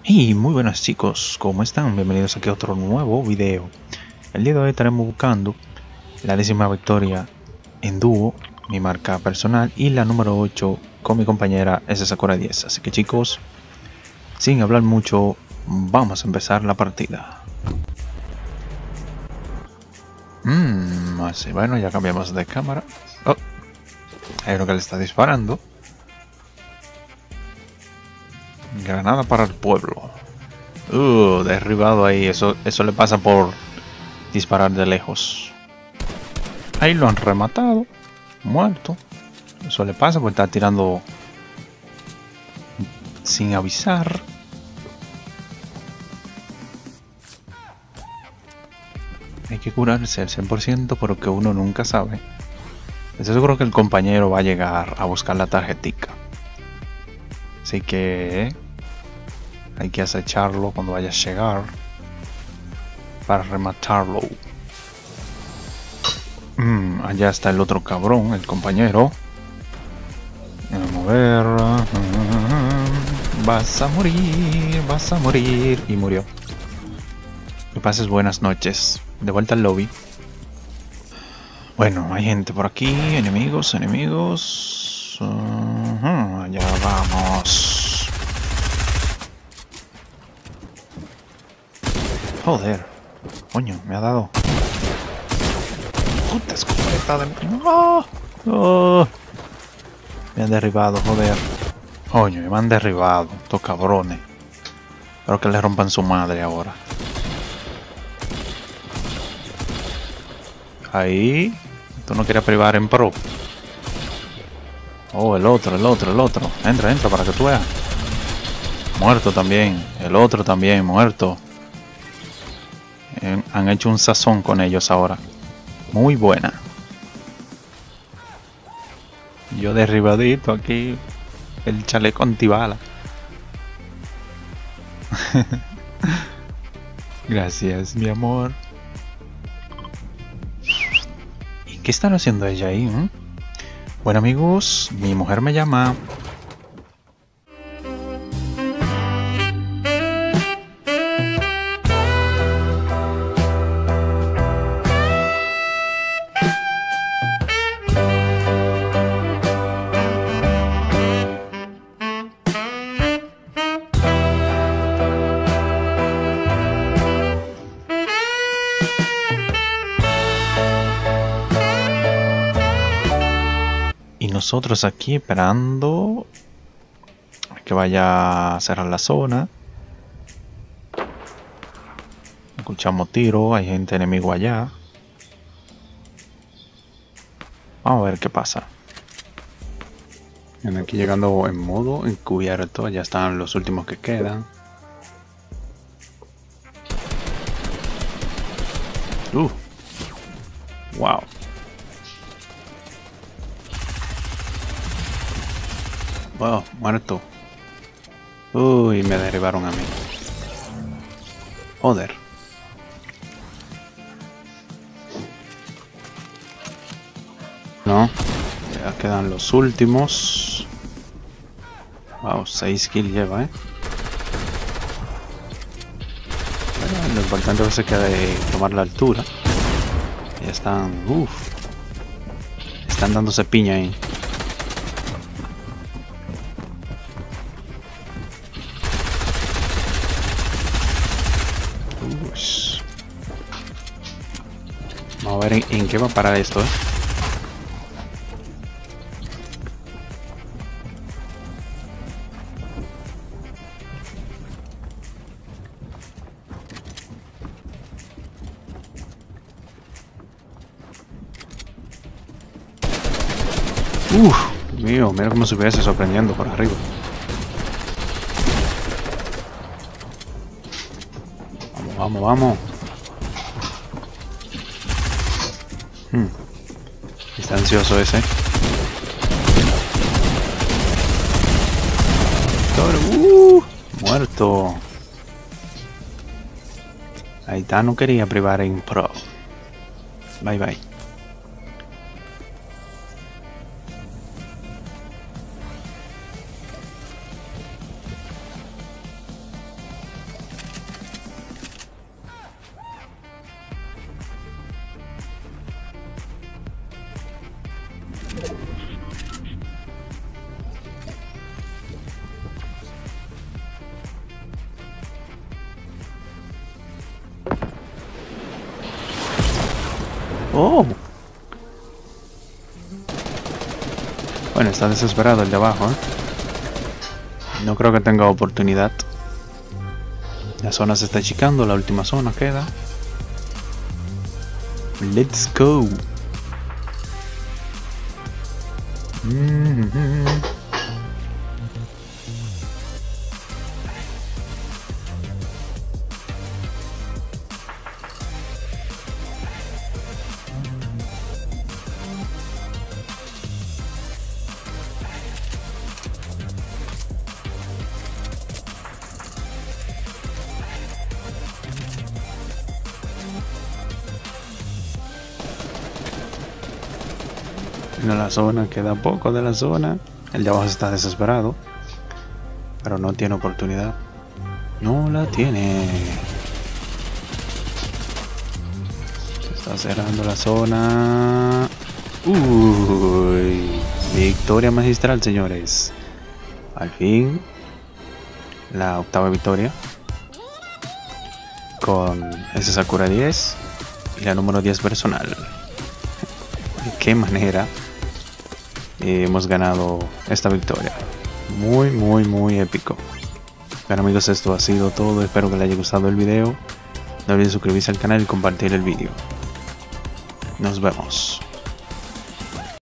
Y muy buenas chicos, ¿cómo están? Bienvenidos aquí a otro nuevo video. El día de hoy estaremos buscando la 10ª victoria en dúo, mi marca personal, y la número 8 con mi compañera S Sakura 10. Así que chicos, sin hablar mucho, vamos a empezar la partida. Así, bueno, ya cambiamos de cámara. Oh, hay uno que le está disparando. Granada para el pueblo. Derribado ahí. Eso le pasa por disparar de lejos. Ahí lo han rematado. Muerto. Eso le pasa por estar tirando sin avisar. Hay que curarse al 100%, pero que uno nunca sabe. Estoy seguro que el compañero va a llegar a buscar la tarjetica. Así que hay que acecharlo cuando vaya a llegar para rematarlo. Allá está el otro cabrón, el compañero. Vamos a ver. Vas a morir. Y murió. Que pases buenas noches. De vuelta al lobby. Bueno, hay gente por aquí. Enemigos. Allá vamos. Joder. Coño, me ha dado. Puta escopeta de... ¡Oh! Me han derribado, joder. Coño, me han derribado. Estos cabrones. Espero que le rompan su madre ahora. Ahí. Tú no querías privar en pro. Oh, el otro. Entra para que tú veas. Muerto también. El otro también, muerto. Han hecho un sazón con ellos ahora. Muy buena. Yo derribadito aquí. El chaleco antibala. Gracias, mi amor. ¿Y qué están haciendo ella ahí? Bueno amigos, mi mujer me llama. Y nosotros aquí esperando que vaya a cerrar la zona. Escuchamos tiro, hay gente enemigo allá. Vamos a ver qué pasa. Aquí llegando en modo encubierto, ya están los últimos que quedan. Wow. Wow, muerto. Uy, me derribaron a mí. Joder. No, ya quedan los últimos. Wow, 6 kills lleva, Bueno, lo importante a veces queda de tomar la altura. Ya están, están dándose piña ahí. Vamos a ver en qué va a parar esto, Dios mío, mira cómo se estuviese sorprendiendo por arriba. Vamos. Está ansioso ese. Muerto. Ahí está, no quería privar en pro. Bye. Oh. Bueno, está desesperado el de abajo, ¿eh? No creo que tenga oportunidad. La zona se está achicando, la última zona queda. Let's go. En la zona, queda poco de la zona. El de abajo está desesperado, pero no tiene oportunidad. No la tiene. Se está cerrando la zona. Uy, victoria magistral, señores. Al fin, la octava victoria con ese Sakura 10 y la número 10 personal. De qué manera hemos ganado esta victoria. Muy épico. Bueno amigos, esto ha sido todo. Espero que les haya gustado el video. No olviden suscribirse al canal y compartir el video. Nos vemos.